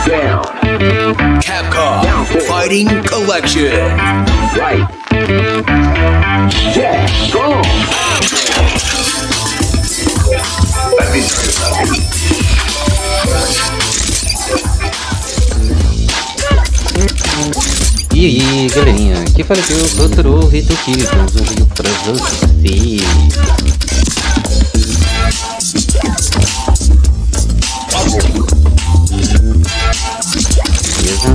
Down. Capcom Down 4. Fighting Collection. Right. Jab. Strong. Let me tell you something. E aí, galerinha, aqui fala que eu sou Totoro Hitoki, temos um vídeo pra você. Beleza?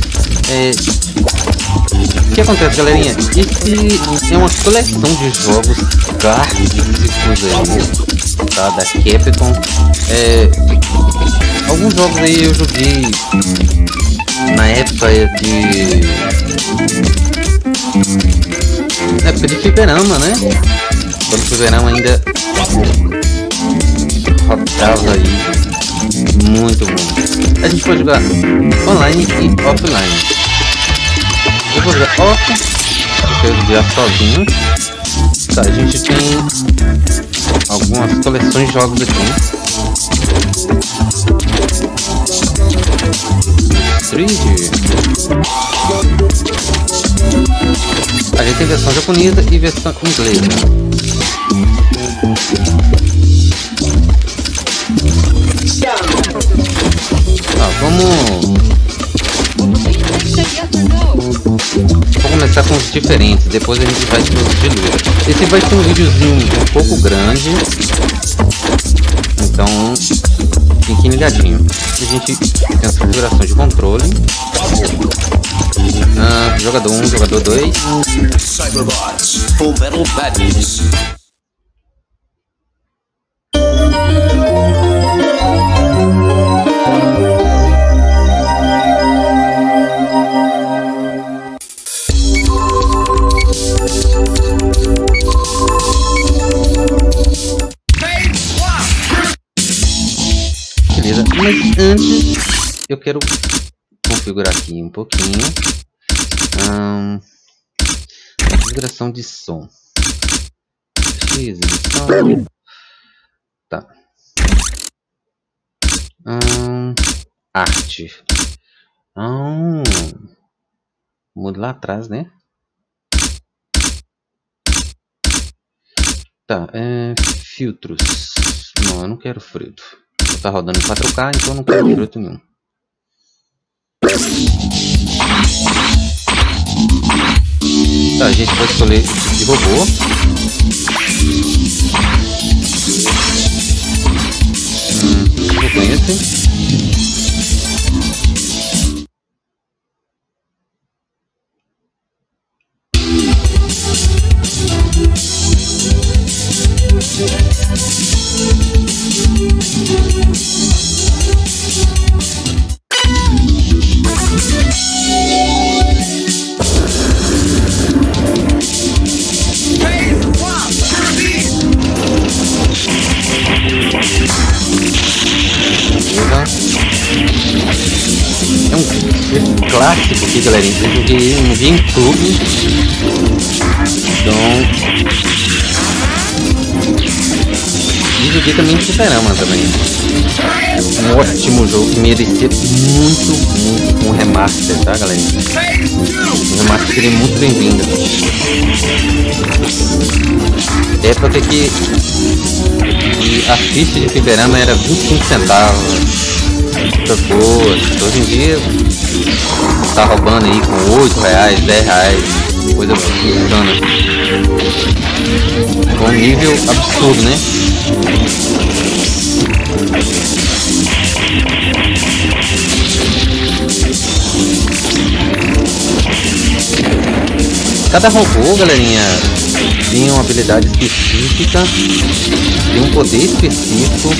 O que acontece, galerinha? Esse é uma coleção de jogos clássicos aí, tá? Da Capcom. Alguns jogos aí eu joguei na época de fliperama, né? Quando o fliperama ainda rodava aí. Muito bom. A gente pode jogar online e offline. Eu vou jogar off, eu quero jogar sozinho. Tá, a gente tem algumas coleções de jogos aqui. Street. A gente tem versão japonesa e versão inglesa. Vamos começar com os diferentes, depois a gente vai para os de luta. Esse vai ser um videozinho um pouco grande, então fiquem ligadinho. A gente tem as configurações de controle. Jogador 1, jogador 2. Cyberbots Full Metal Badness. Beleza, mas antes eu quero configurar aqui um pouquinho a configuração de som. Edição. Tá. Arte. Mudo lá atrás, né? Tá, filtros. Não, eu não quero filtro. Tá rodando em 4K, então não quero filtro nenhum. Tá, a gente pode escolher o tipo de robô. Eu conheço. É um clássico aqui, galerinha. Eu joguei no GameCube. E joguei também no fliperama também. Um ótimo jogo que merecia muito um remaster, tá, galerinha? Um remaster seria muito bem-vindo. Época que a ficha de fliperama era 25 centavos. Muitas boas. Hoje em dia tá roubando aí com 8 reais, 10 reais, coisa bacana. Com um nível absurdo, né? Cada robô, galerinha, tem uma habilidade específica, tem um poder específico.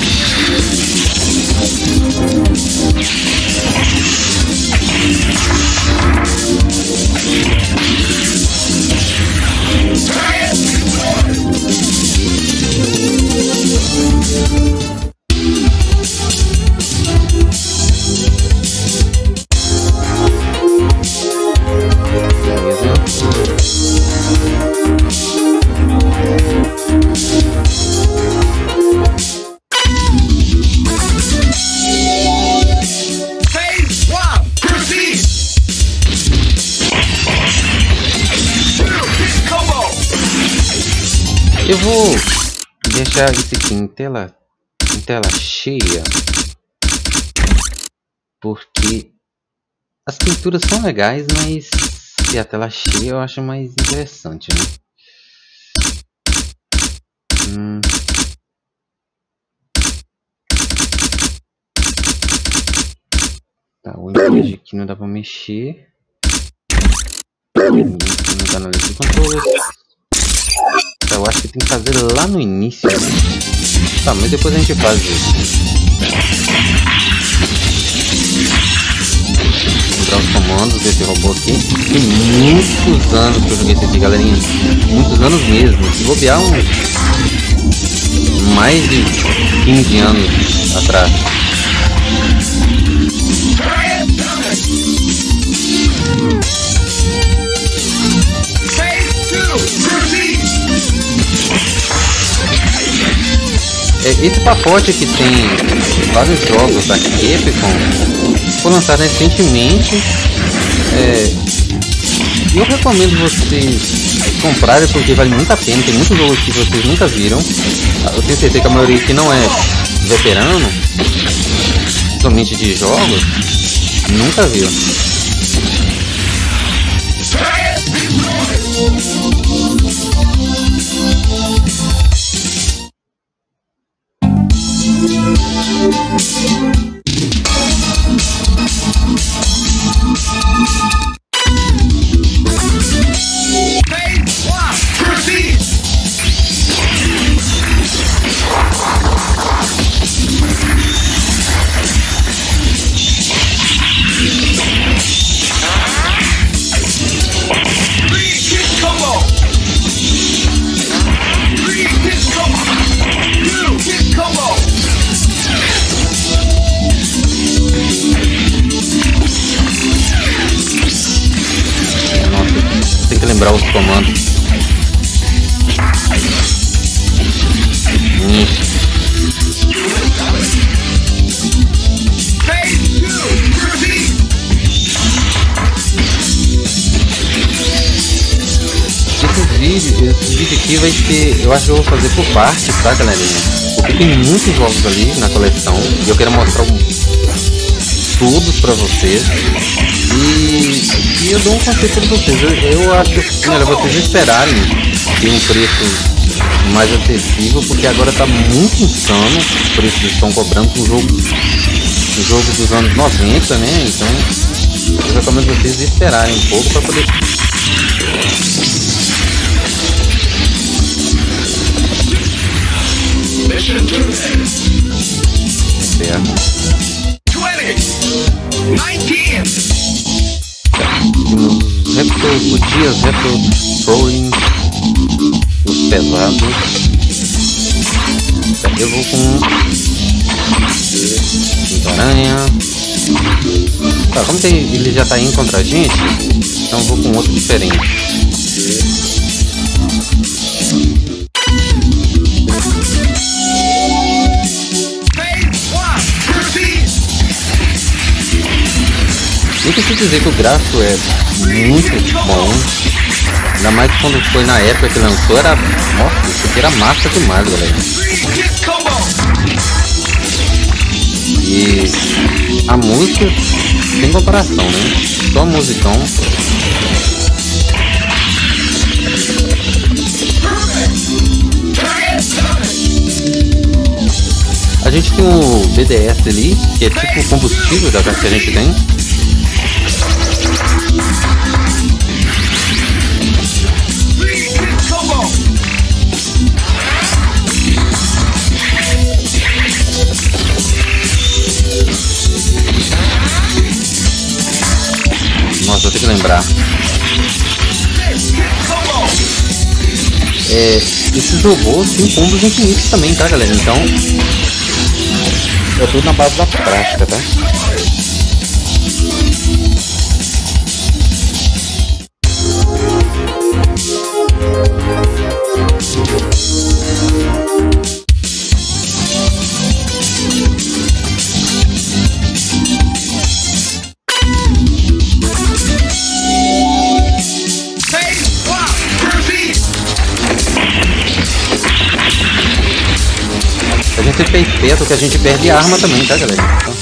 Eu vou deixar isso aqui em tela cheia, porque as pinturas são legais, mas se a tela cheia eu acho mais interessante, né? Tá, o image aqui não dá pra mexer. Não tá na lista de controles. Tá, eu acho que tem que fazer lá no início. Tá, mas depois a gente faz isso. Vou lembrar os comandos desse robô aqui. Tem muitos anos que eu joguei esse aqui, galerinha. Muitos anos mesmo. Se bobear mais de 15 anos atrás. Esse pacote que tem vários jogos da Capcom foi lançado recentemente. Eu recomendo vocês comprarem porque vale muito a pena. Tem muitos jogos que vocês nunca viram. Eu tenho certeza que a maioria aqui não é veterano, somente de jogos, nunca viu. Lembrar os comandos. Esse vídeo aqui vai ser, eu acho que eu vou fazer por partes, tá, galerinha? Porque tem muitos jogos ali na coleção e eu quero mostrar todos pra vocês. E eu dou um conselho pra vocês. Eu acho melhor vocês esperarem ter um preço mais acessível, porque agora tá muito insano o preço que eles estão cobrando pro jogo dos anos 90, né? Então eu recomendo vocês esperarem um pouco para poder. Dias retro trolling os pesados. Eu vou com aranha. Tá, como ele já tá indo contra a gente, então eu vou com outro diferente. Eu preciso dizer que o gráfico é muito bom, ainda mais quando foi na época que lançou, era, nossa, isso aqui era massa demais, galera. E a música sem comparação, né? Só musicão. A gente tem o BDS ali, que é tipo o combustível da que a gente tem. Nossa, vou ter que lembrar. Esses robôs têm combos infinitos também, tá, galera? Então é tudo na base da prática, tá? Se a gente ficar esperto que a gente perde arma também, tá, galera? Então...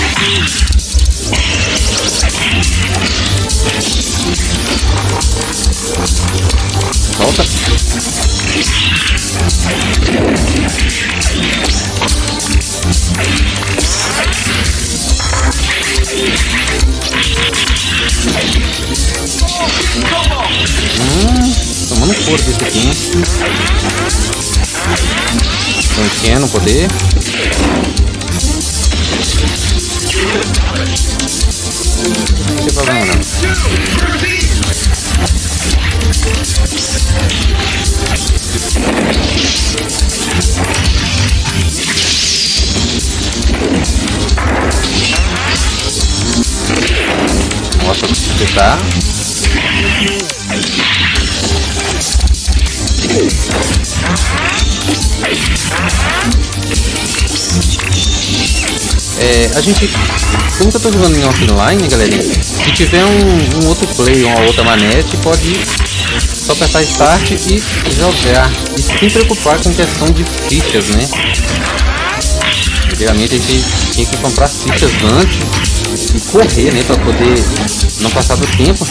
Volta. Tomando couro desse aqui. Estão enchendo o poder. Não tem problema não. Mostra o que você tá. A gente, como que eu tô jogando em offline, galerinha, se tiver um outro play ou uma outra manete, pode só apertar start e jogar, e sem preocupar com questão de fichas, né? Antigamente a gente tinha que comprar fichas antes e correr, né, para poder não passar do tempo.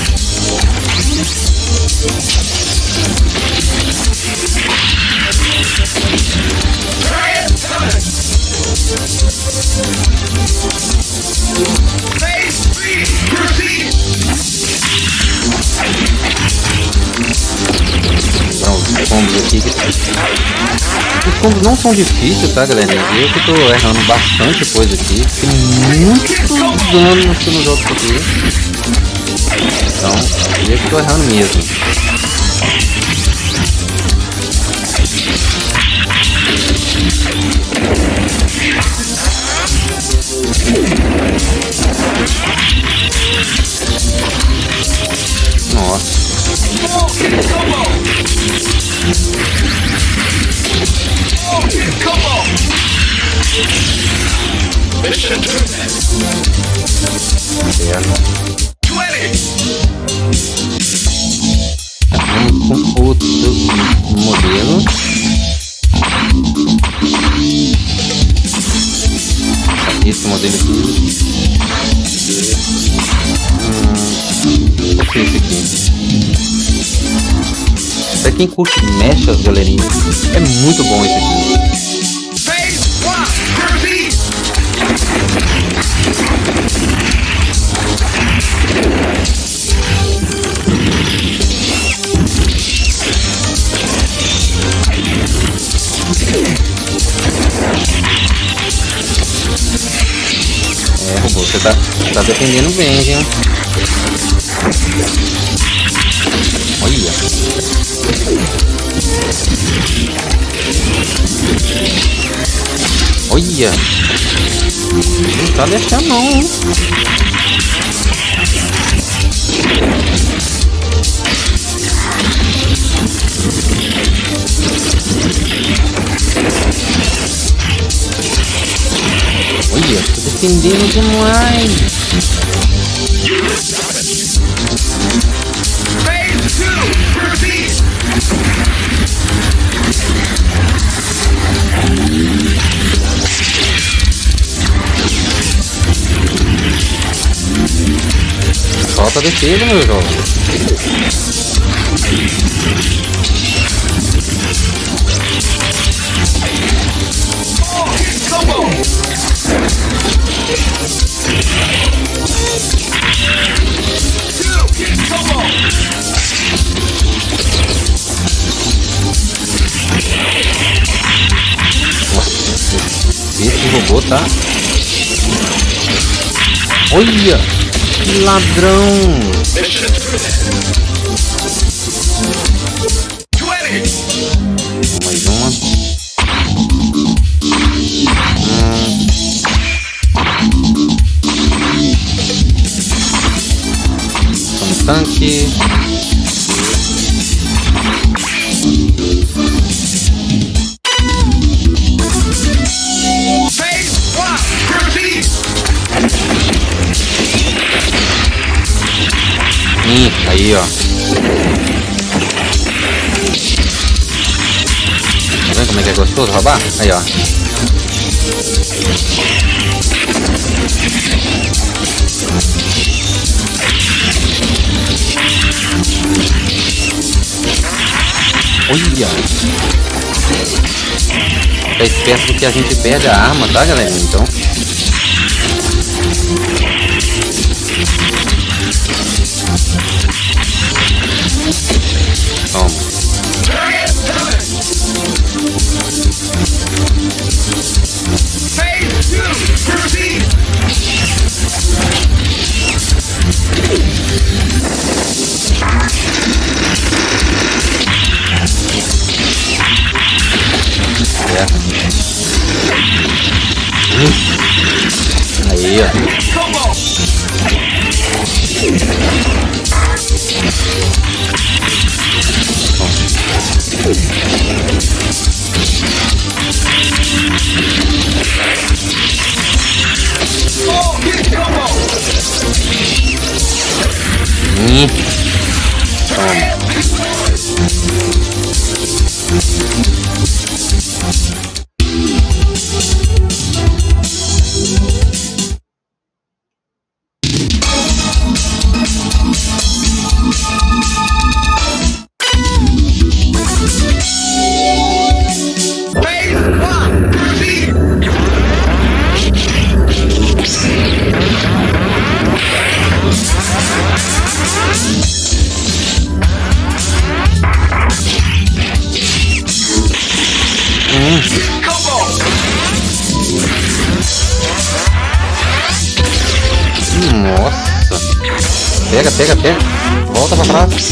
Os combos aqui, os combos não são difíceis, tá, galera? Eu que tô errando bastante coisa aqui, tem muitos anos que eu não jogo isso aqui, então eu que tô errando mesmo. Nossa. Vamos com outro modelo. Esse modelo aqui. Esse aqui. Pra quem curte mechas, galerinha, é muito bom esse aqui. Robô, você tá defendendo bem, viu? Olha. Olha. Não tá deixando não. Olha, tô defendendo demais. Falta defesa, meu jovem. Esse robô tá... Olha! Que ladrão! Mais uma. Um tanque. Aí, ó. Tá vendo como é que é gostoso roubar? Aí, ó. Olha! Tá esperto porque a gente perde a arma, tá, galera? Então. Toma. Aí, ó. Nossa! Pega, pega, pega! Volta pra trás!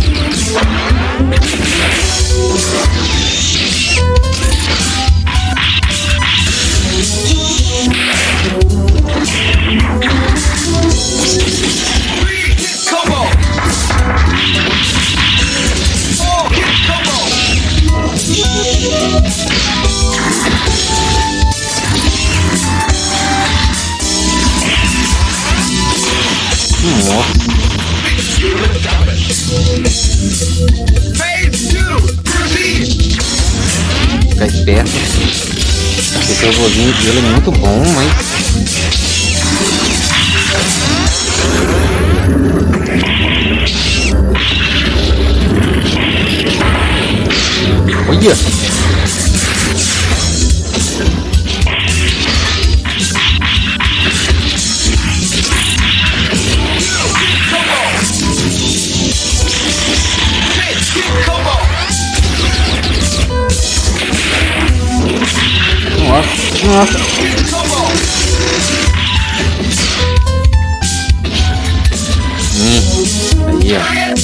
Ficar esperto. Esse robozinho dele é muito bom, mas... Olha! Nossa! Aí, ó.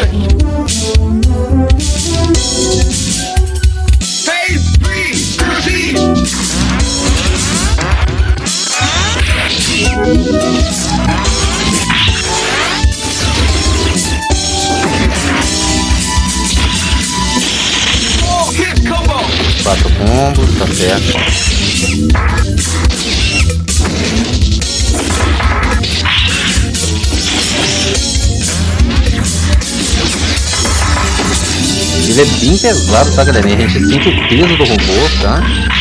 Quatro combos, tá certo. Ele é bem pesado, tá, galera? A gente sente o peso do robô, tá?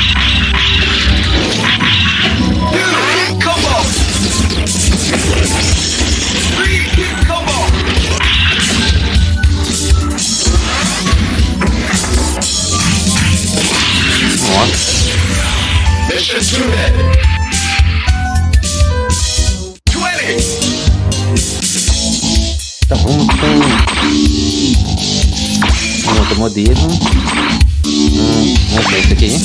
Nossa. Então vamos com um outro modelo. Vamos ver esse aqui.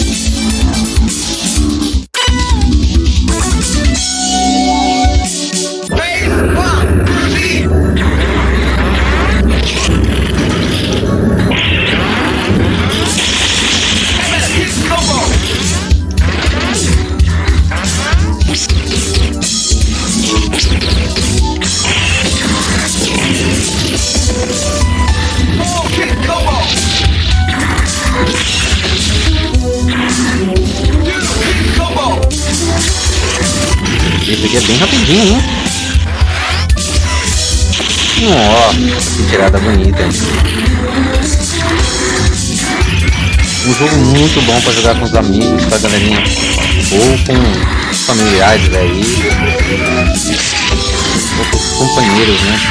Esse aqui é bem rapidinho, hein? Nossa, que tirada bonita. Um jogo muito bom para jogar com os amigos, com a galerinha, ou com familiares aí, ou com os companheiros, né?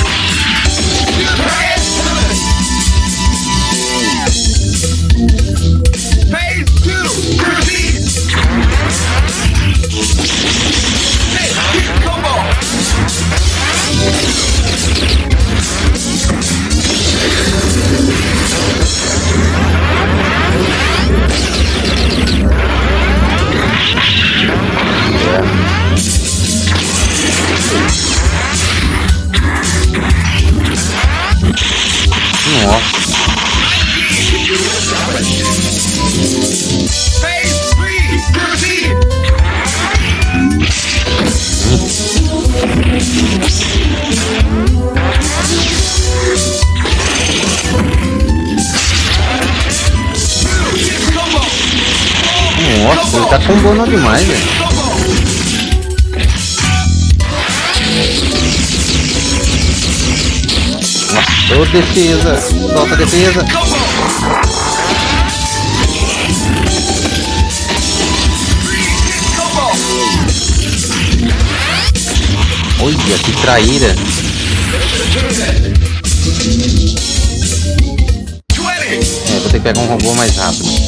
Nossa, ele tá combando demais, velho. Nossa, ô defesa, solta a defesa. Olha, que traíra. É, vou ter que pegar um robô mais rápido.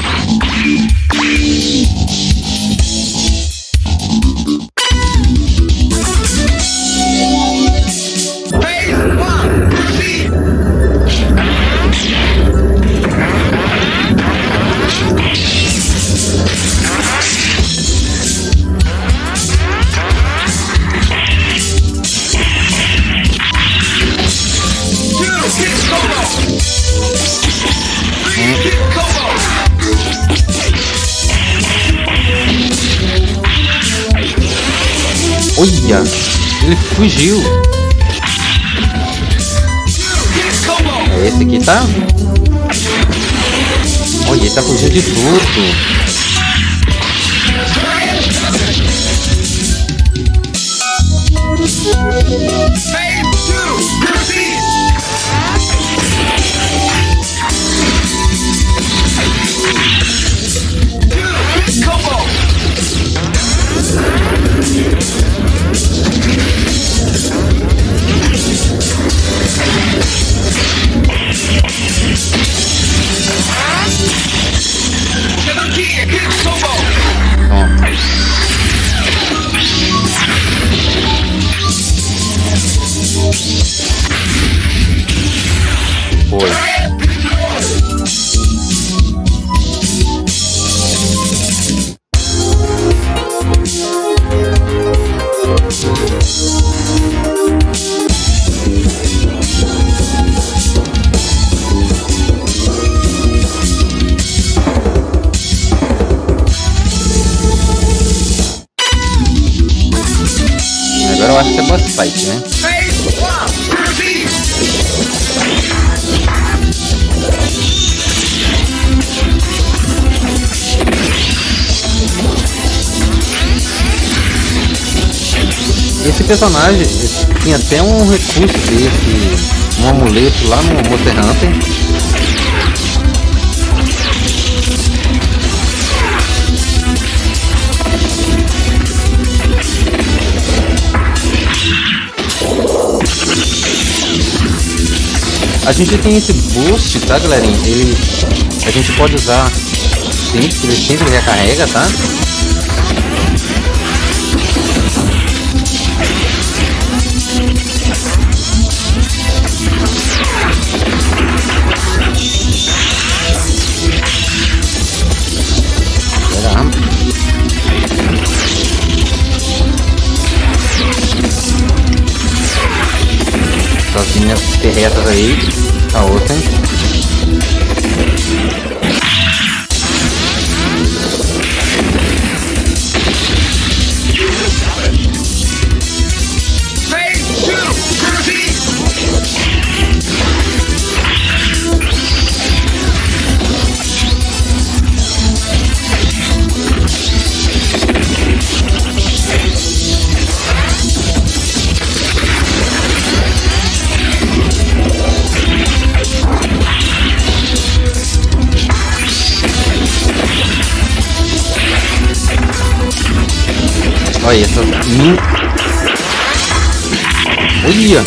Olha, ele fugiu. É esse aqui, tá? Olha, ele tá fugindo de tudo. Foi. Agora eu acho que é boss fight, né? Esse personagem tinha até um recurso desse, um amuleto lá no Monster Hunter. A gente tem esse boost, tá, galerinha? A gente pode usar sempre, ele sempre recarrega, tá? As linhas terrestres aí, a outra, hein? Olha essas minas. Olha!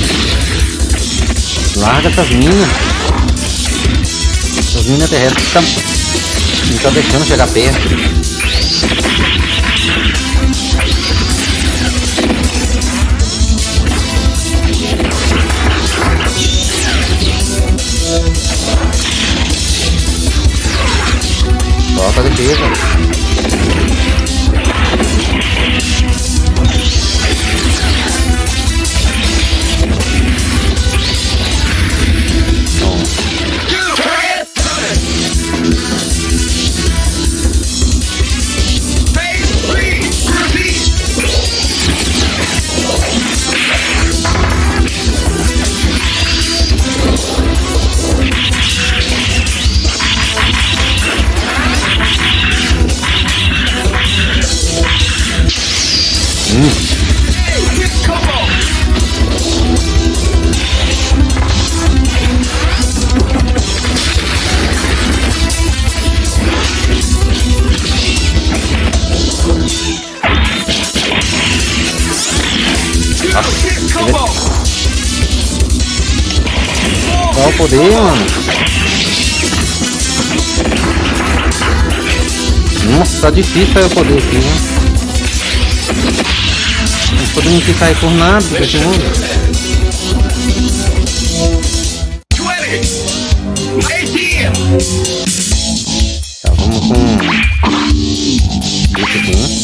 Larga essas minas. Essas minas terrestres não tá deixando chegar perto. Solta a defesa. Qual o poder, mano? Nossa, tá difícil sair o poder aqui, né? O poder não quis sair por nada desse mundo. Tá, vamos com isso aqui, né?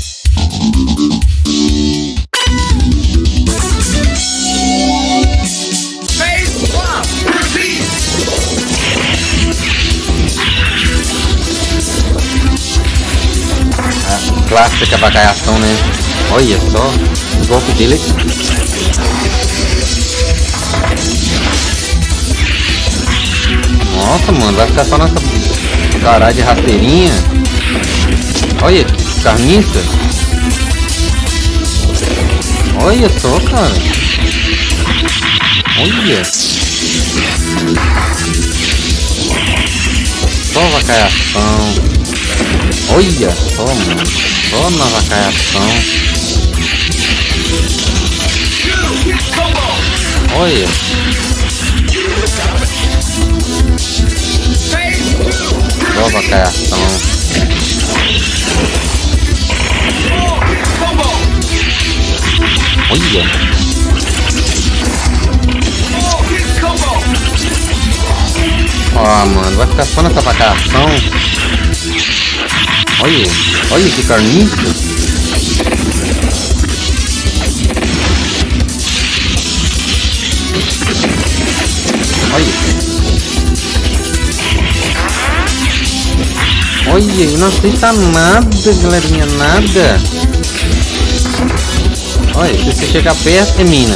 Clássica avacalhação, né? Olha só, o golpe dele aqui. Nossa, mano, vai ficar só nessa caralho de rasteirinha. Olha, carniça. Olha só, cara. Olha. Só avacalhação. Olha só, mano. Só na avacalhação. Olha. Só avacalhação. Olha. Ó, mano, vai ficar só nessa avacalhação. Olha, olha que carniça. Olha. Olha, e não aceita nada, galerinha, nada. Olha, se você chegar perto, é mina.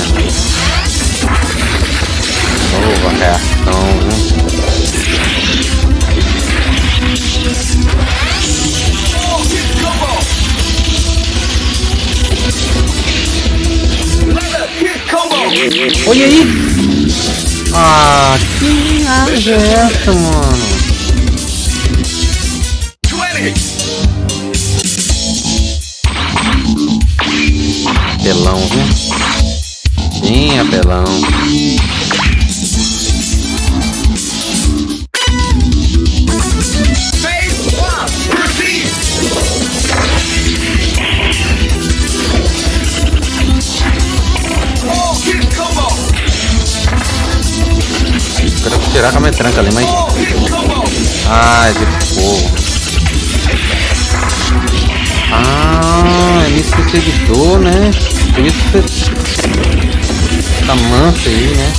Oh, avacalhação, viu? Olha aí! Ah, que asa é essa, mano? Apelão, viu? Bem apelão. Tirar com a metranca ali, mas... Ah, é de fogo. Ah, é nisso que seguidor, né? Por isso que você... Tá manso aí, né?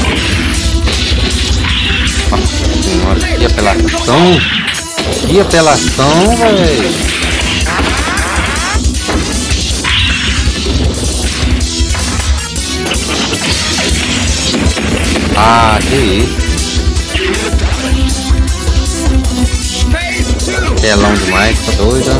Nossa senhora, que apelação! Que apelação, velho! Ah, que isso! Pelão demais, tá doida.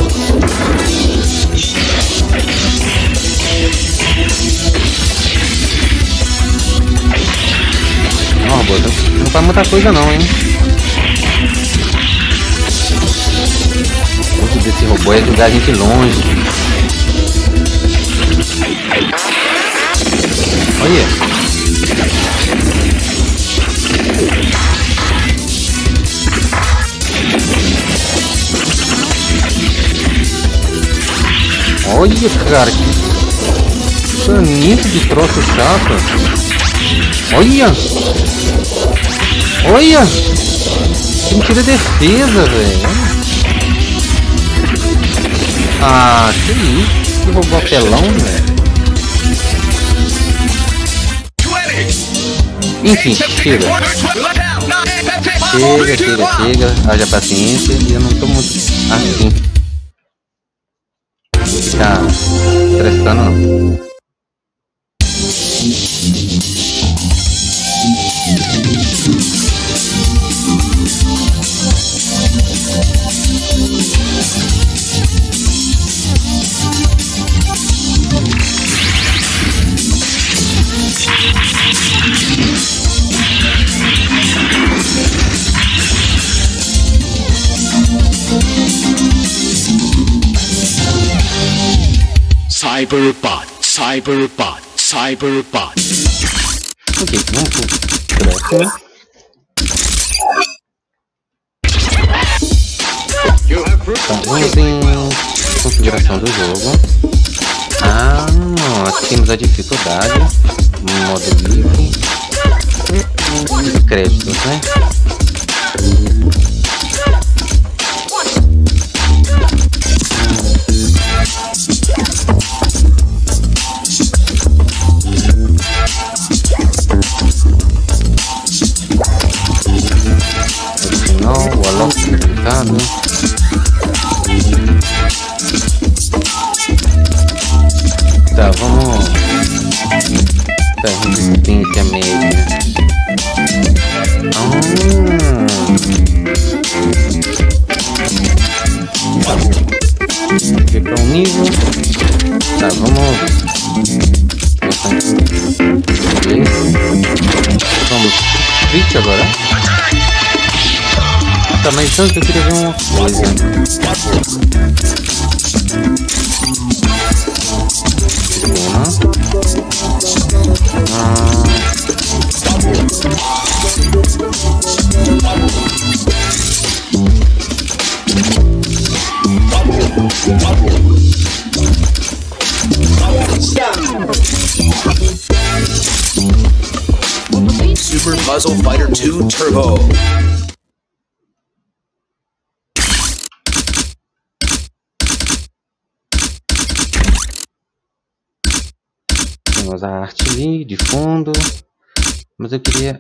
Não, boa, não faz muita coisa não, hein. O uso desse robô é jogar a gente longe. Olha. Olha, cara, que sanito de troço chato. Olha! Olha! Que me tira defesa, velho. Ah, que isso? Que roubou apelão, velho. Enfim, chega. Chega. Haja paciência e eu não tô muito assim. Ficar estressando não. Cyberbot. Ok, vamos pro próximo. Tá, vamos em configuração do jogo. Ah, aqui temos a dificuldade, modo livre, créditos, né? Original, o Alok publicado. Tá, vamos. Tá, resistência média. Aqui para um nível. Tá, vamos. Vamos. Switch agora. Tá, mas antes eu queria ver uma coisa. Super Puzzle Fighter 2 Turbo. Temos a arte ali de fundo, mas eu queria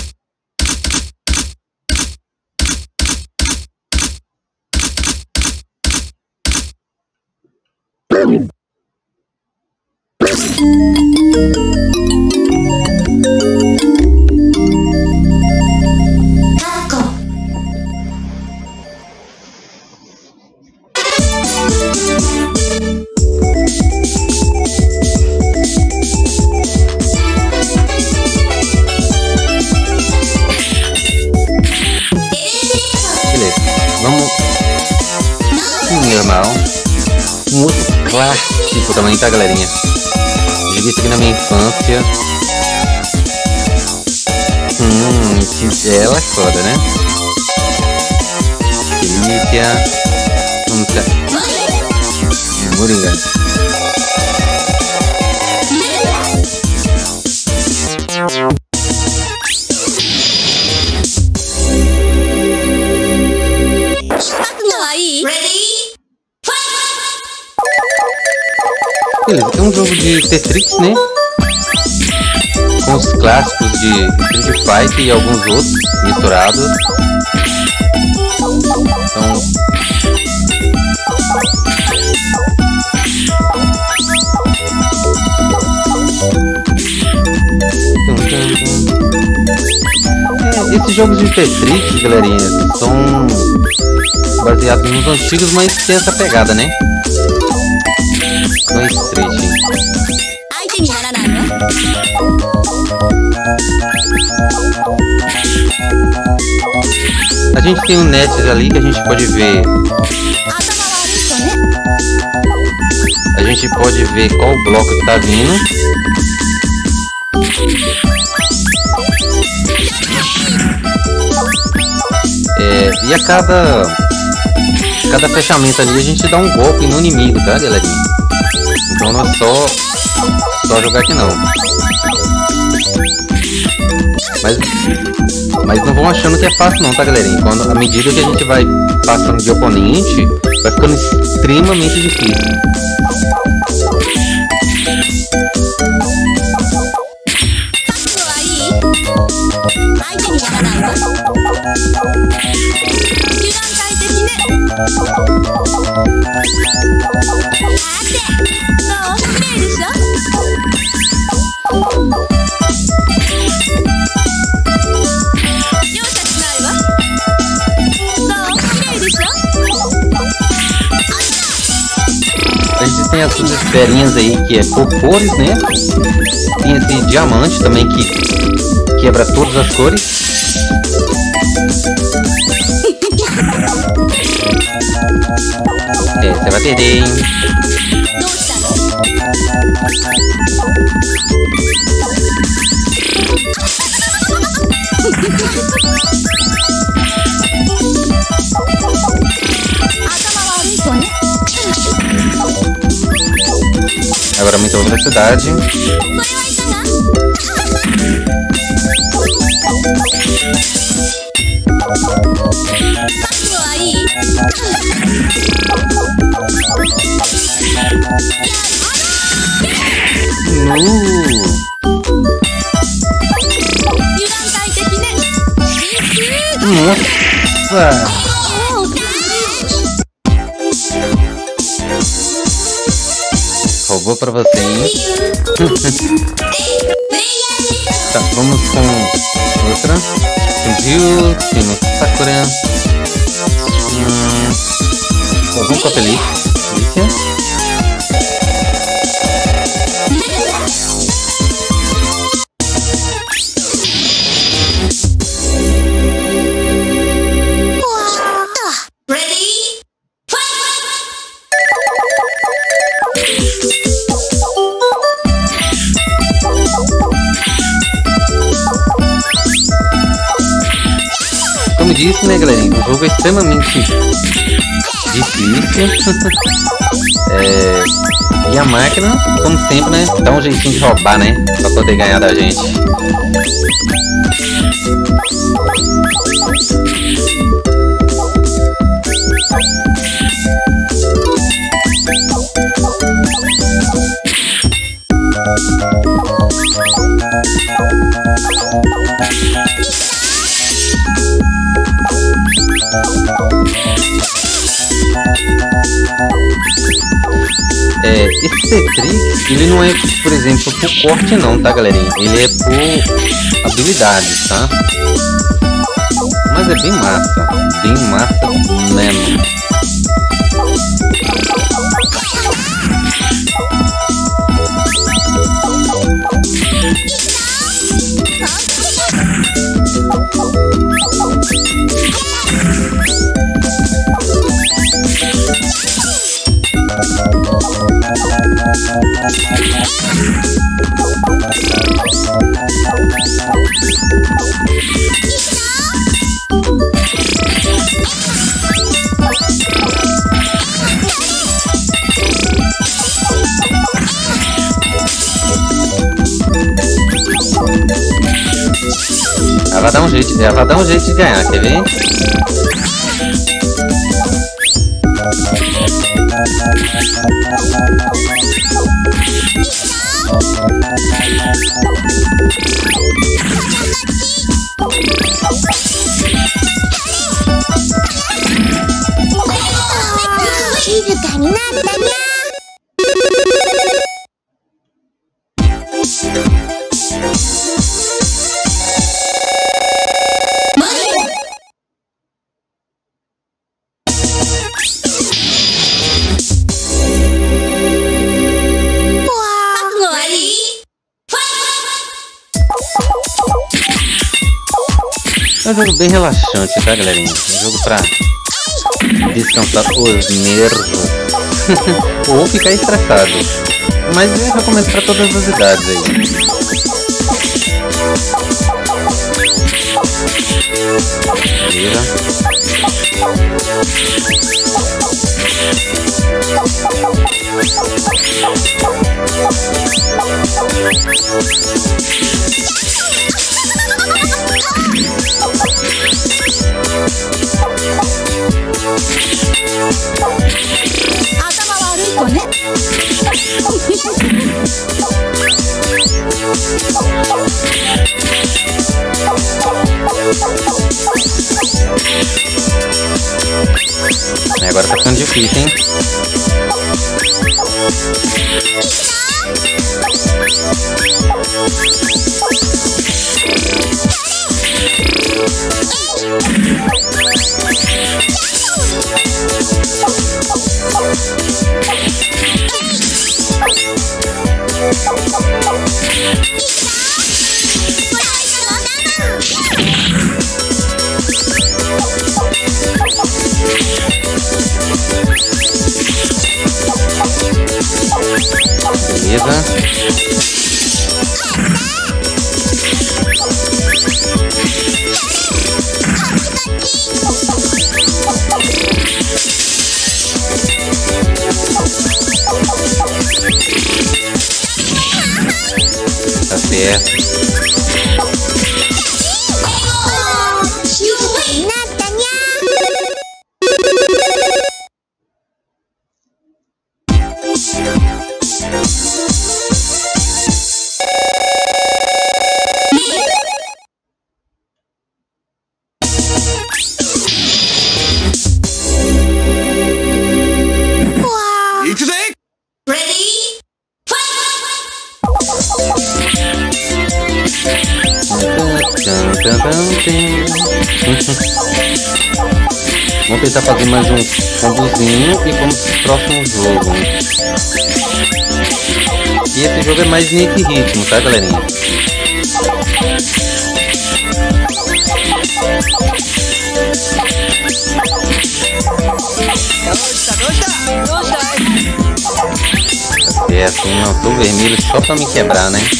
normal, um outro clássico também, tá, galerinha? Joguei isso aqui na minha infância. Ela é foda, né? Delícia. Vamos lá. Moringa. Beleza, é um jogo de Tetris, né? Com os clássicos de Street Fighter e alguns outros misturados. Então, esses jogos de Tetris, galerinha, são baseados nos antigos, mas tem essa pegada, né? No Street. A gente tem um net ali que a gente pode ver. A gente pode ver qual bloco que tá vindo. E a cada fechamento ali a gente dá um golpe no inimigo, tá, galerinha? Então não é só jogar aqui não. Mas não vão achando que é fácil não, tá, galerinha? À medida que a gente vai passando de oponente, vai ficando extremamente difícil. A gente tem essas esferinhas aí que é por cores, né? Tem esse diamante também que quebra todas as cores. Você vai perder, hein? Agora muita velocidade. Nossa! Roubou pra você, hein? Tá, vamos com outra. Tem Jill, tem o Sakura. Vamos com a Felícia. Como disse, né, galerinha? O jogo é extremamente difícil. E a máquina, como sempre, né, dá um jeitinho de roubar, né, pra poder ganhar da gente. Esse Tetrix, ele não é, por exemplo, por corte não, tá, galerinha? Ele é por habilidades, tá? Mas é bem massa mesmo. Ela vai dar um jeito de ganhar, quer ver? É um jogo bem relaxante, tá, galerinha? É um jogo pra descansar os nervos ou ficar estressado. Mas eu recomendo pra todas as idades aí. Beleza. Agora tá ficando difícil, hein? Beleza. Tá certo. Vamos tentar fazer mais um combozinho e vamos pro próximo jogo. E esse jogo é mais nesse ritmo, tá, galerinha? É assim, não, tô vermelho só pra me quebrar, né?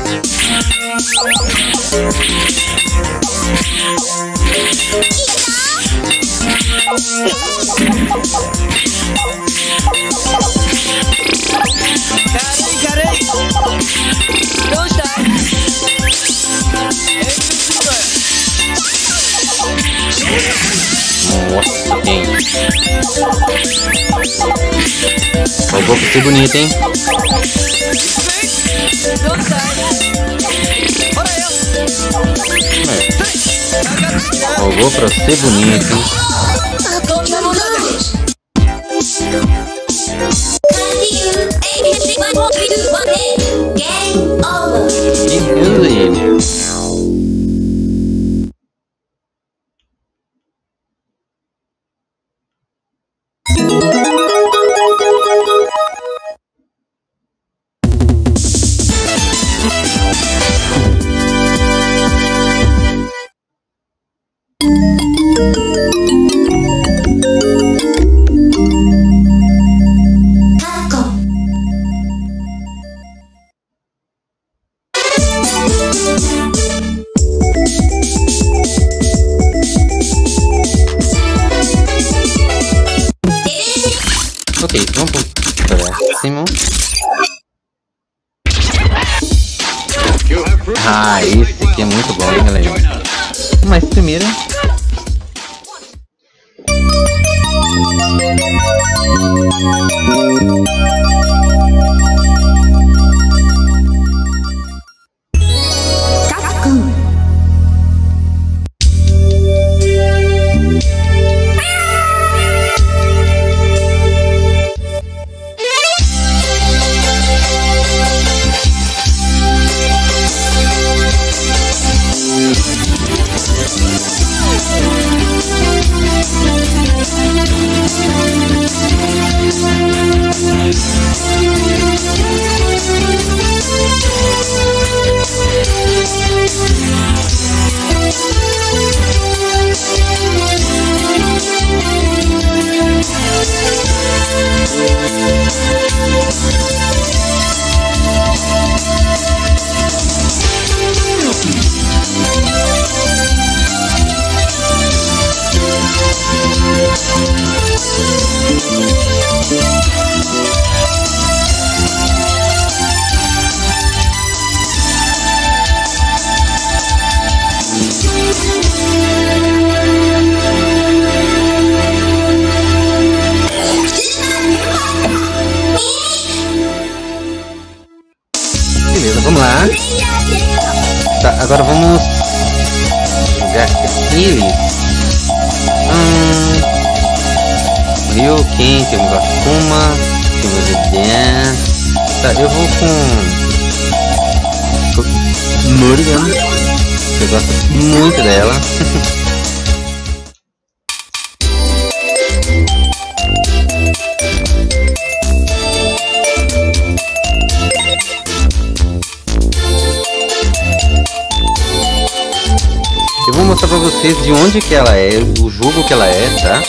Nossa, gente. O golpe ser bonito, hein? O golpe pra ser bonito, hein? Ok, vamos pro próximo. Ah, esse aqui é muito bom, hein, galera? Mas primeiro... Tá, agora vamos jogar aquele. Liu Kang, temos a Kuma, temos o Dan. Tá, eu vou com Morgan. Eu gosto muito dela. Eu vou mostrar pra vocês de onde que ela é, o jogo que ela é, tá?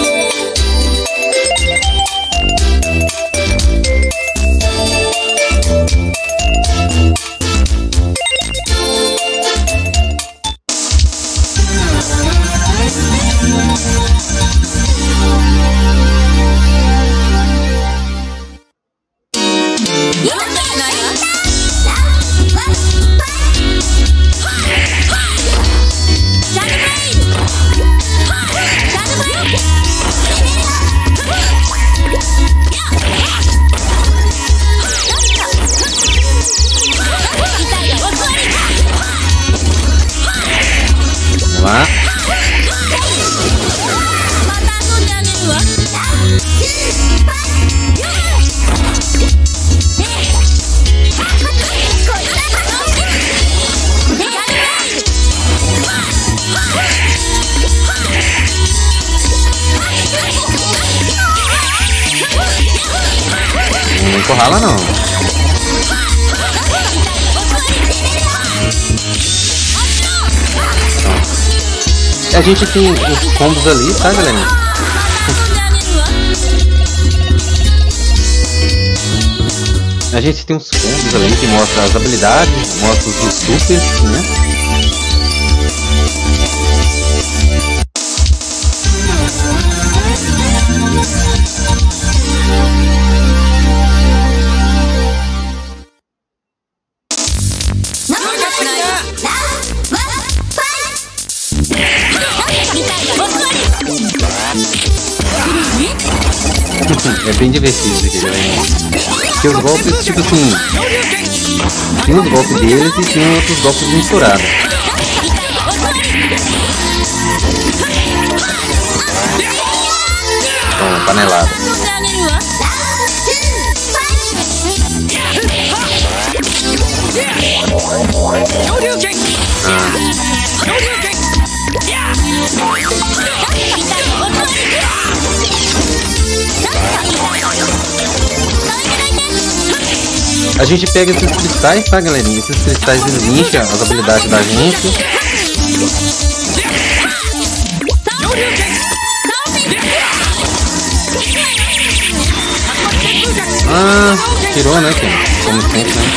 Não encurrala não. A gente tem os combos ali, tá, galera? A gente tem os combos ali que mostra as habilidades, mostra os supers, né? É bem divertido isso aqui, galera. Porque os golpes, tipo assim, tem os golpes deles e tem outros golpes misturados. Toma, panelada. A gente pega esses cristais, tá, galerinha? Esses cristais desincham as habilidades da gente. Ah, tirou, né, Ken? Como sempre, né?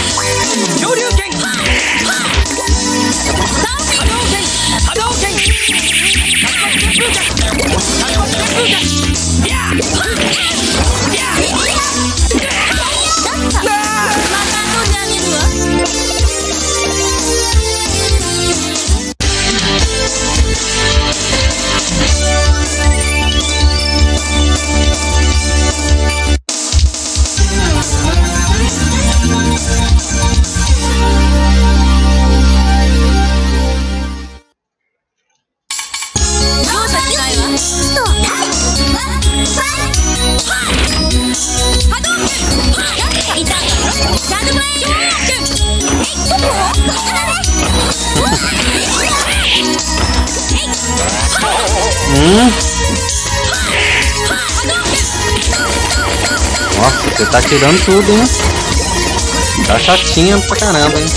Nossa, você tá tirando tudo, hein? Tá chatinha pra caramba, hein?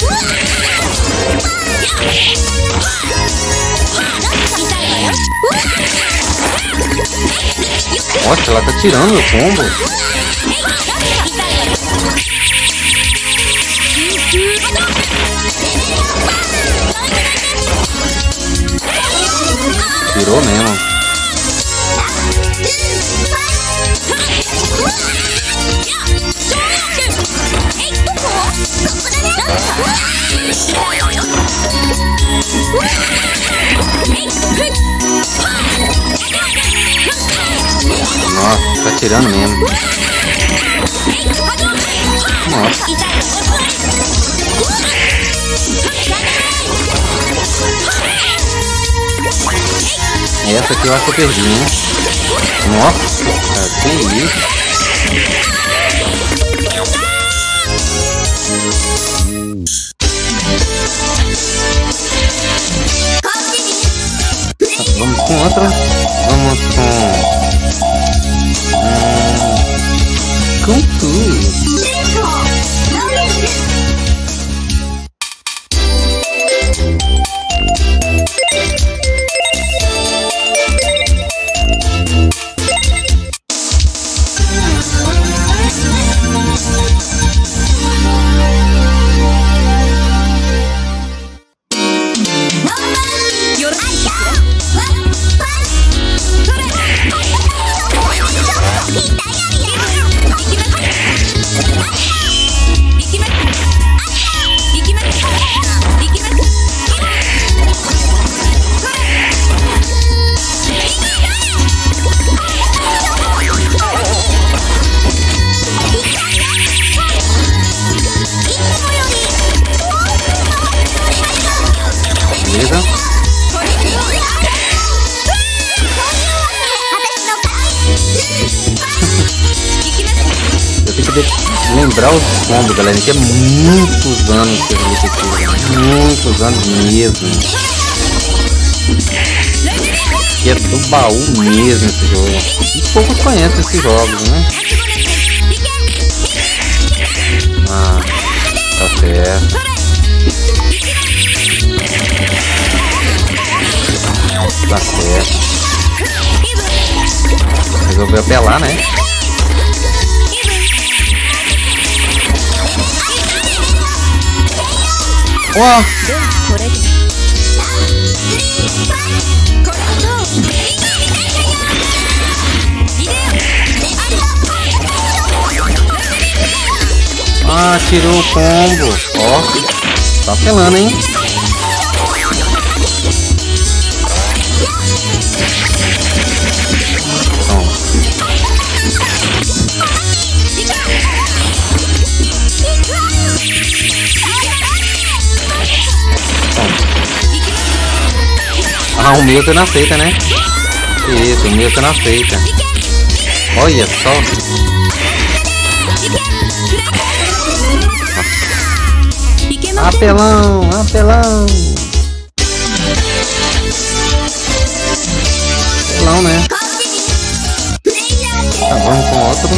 Nossa, ela tá tirando o combo. Tirou mesmo. Nossa, tá tirando mesmo. Nossa. Essa aqui eu acho que eu perdi, hein? Nossa, cara, que isso? Vamos com outra. Vamos com tudo. Lembrar os combos, galera, que é muitos anos que eu joguei aqui, muitos anos mesmo. Que é do baú mesmo esse jogo. E poucos conhecem esses jogos, né? Ah, tá certo. Tá certo. Resolveu apelar, né? Ó! Ah, tirou o combo. Ó, tá apelando, hein? Ah, o meu você não aceita, né? Isso, o meu você não aceita. Olha só. Apelão, apelão. Apelão, né? Tá, vamos com outro.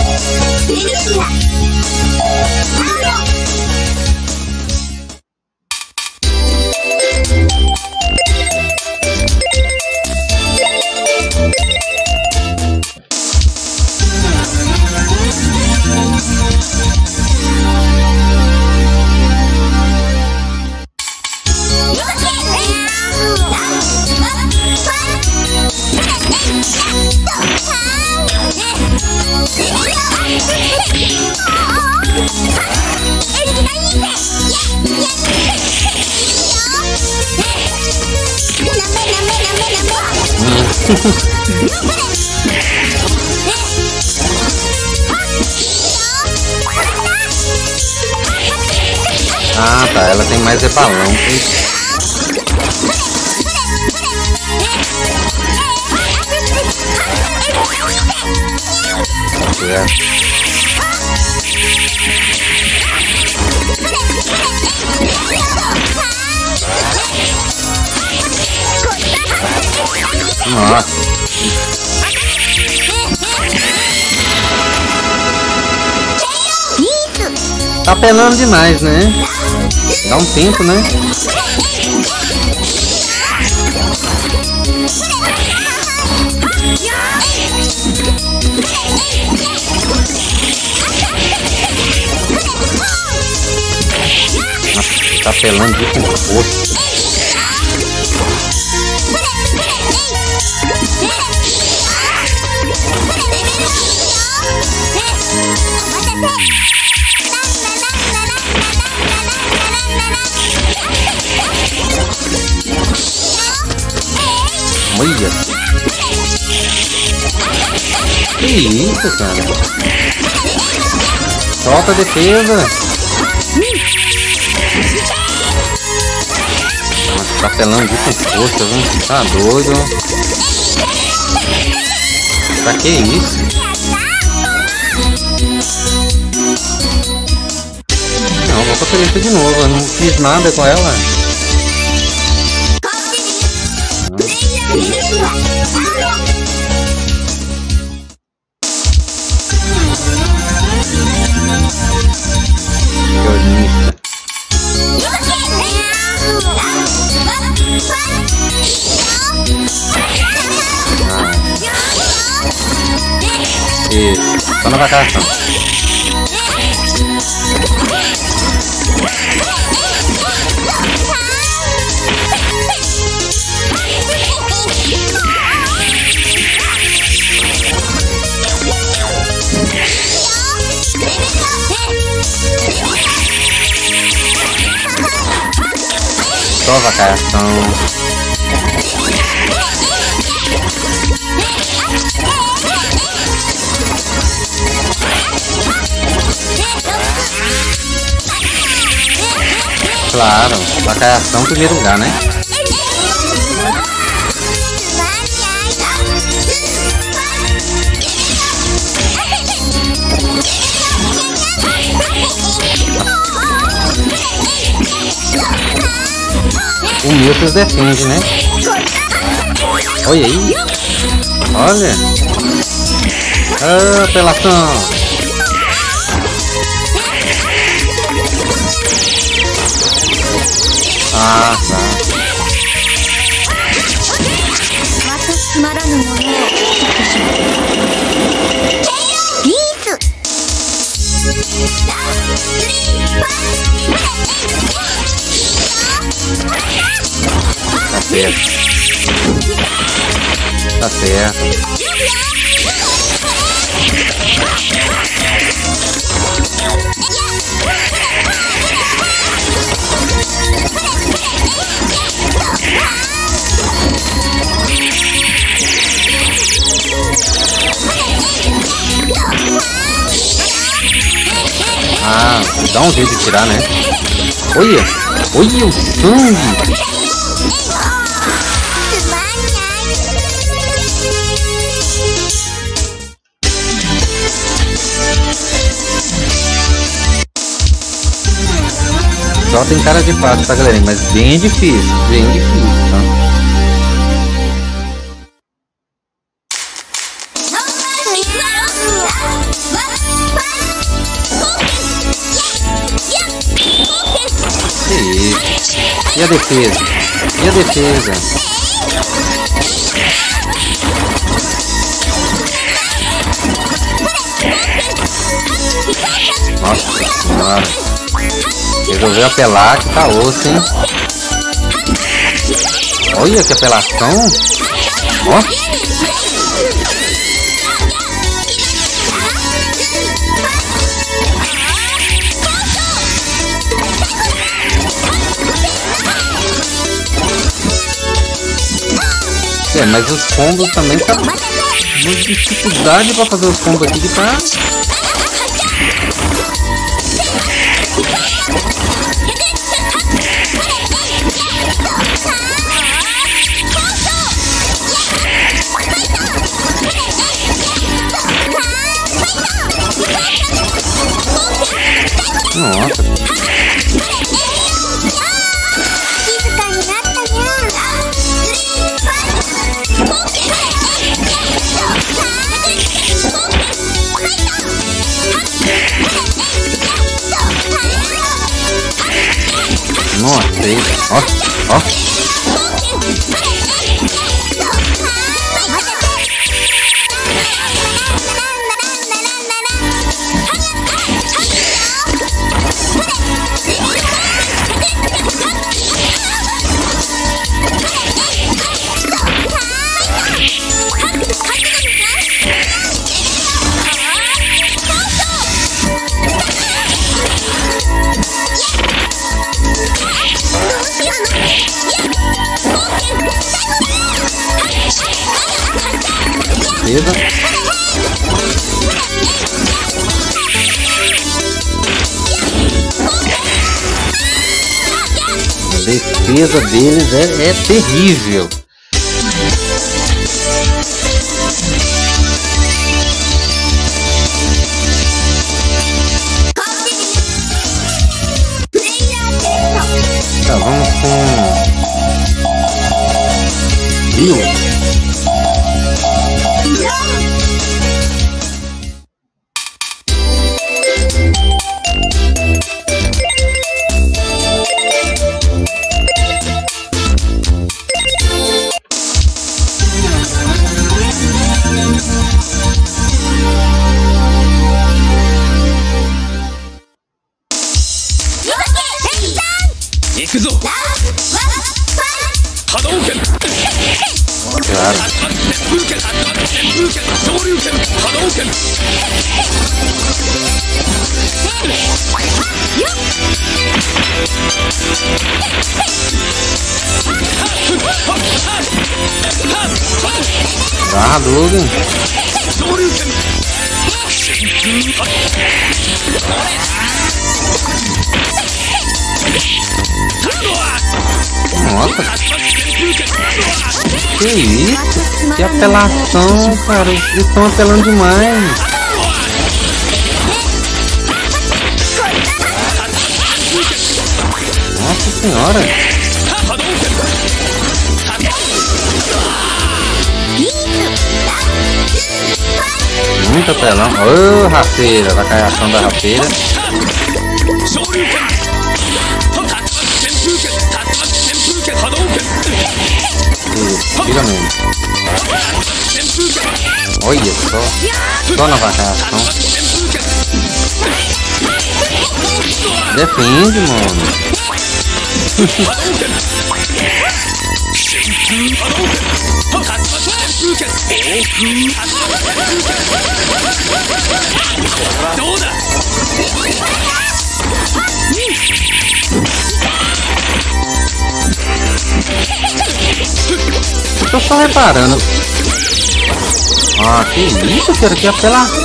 Ah, tá, ela tem mais é balão. Nossa. Tá apelando demais, né? Dá um tempo, né? Nossa, tá apelando de com força. Olha! Que isso, cara? Solta a defesa! Tá apelando de com força, viu? Tá doido. Pra que isso? Não, vou fazer isso de novo. Eu não fiz nada com ela. Violista. Isso, só na vacação. Só vacação. Claro, vacação em primeiro lugar, né? O Milton defende, né? Olha aí. Olha. Ah, apelação. Ah, tá. Tá certo. Tá certo. Ah, dá um jeito de tirar, né? Olha! Olha o sangue! Só tem cara de fácil, tá, galerinha? Mas bem difícil, tá? E a defesa? E a defesa? Nossa senhora. Resolveu apelar, que tá osso, hein? Olha que apelação. Ó. É, mas os combos também tá uma dificuldade pra fazer os combos aqui que tá. Nossa. Nossa, aí, ó, ó. Beleza. defesa deles é terrível. Tá, vamos com Bill. Claro. Ah, Logan. Nossa. Que isso? Que apelação, cara. Eles estão apelando demais. Nossa senhora. Muito apelão. Ô, rasteira. Vai cair a ação da rasteira. Tira mesmo. Olha só na vacação. Defende, mano. Eu tô só reparando. Ah, que isso, cara? Que apelação.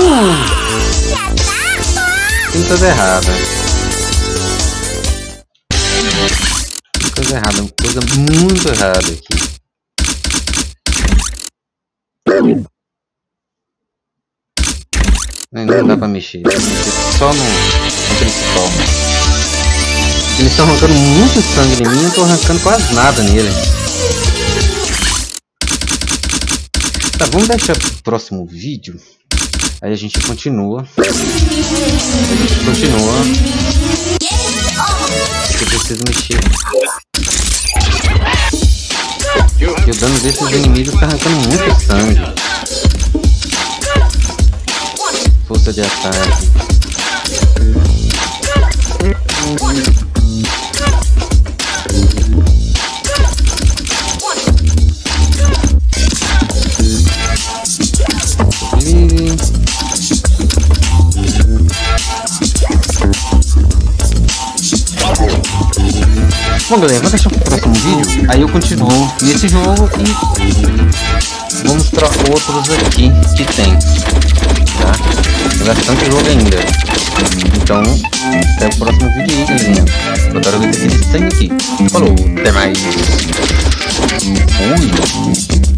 Tem coisa errada. Tem coisa errada, coisa muito errada aqui. Não dá pra mexer. Só no principal. Eles estão arrancando muito sangue de mim, eu tô arrancando quase nada nele. Tá, vamos deixar pro próximo vídeo. Aí a gente continua. Eu preciso mexer. Porque o dano desses inimigos tá arrancando muito sangue. Força de ataque. Bom, galera, vou deixar pro próximo vídeo. Aí eu continuo nesse jogo e vou mostrar outros aqui que tem, tá? Tem bastante jogo ainda. Então, até o próximo vídeo aí, galerinha. Eu quero ver se eles têm aqui. Falou, até mais. Fui.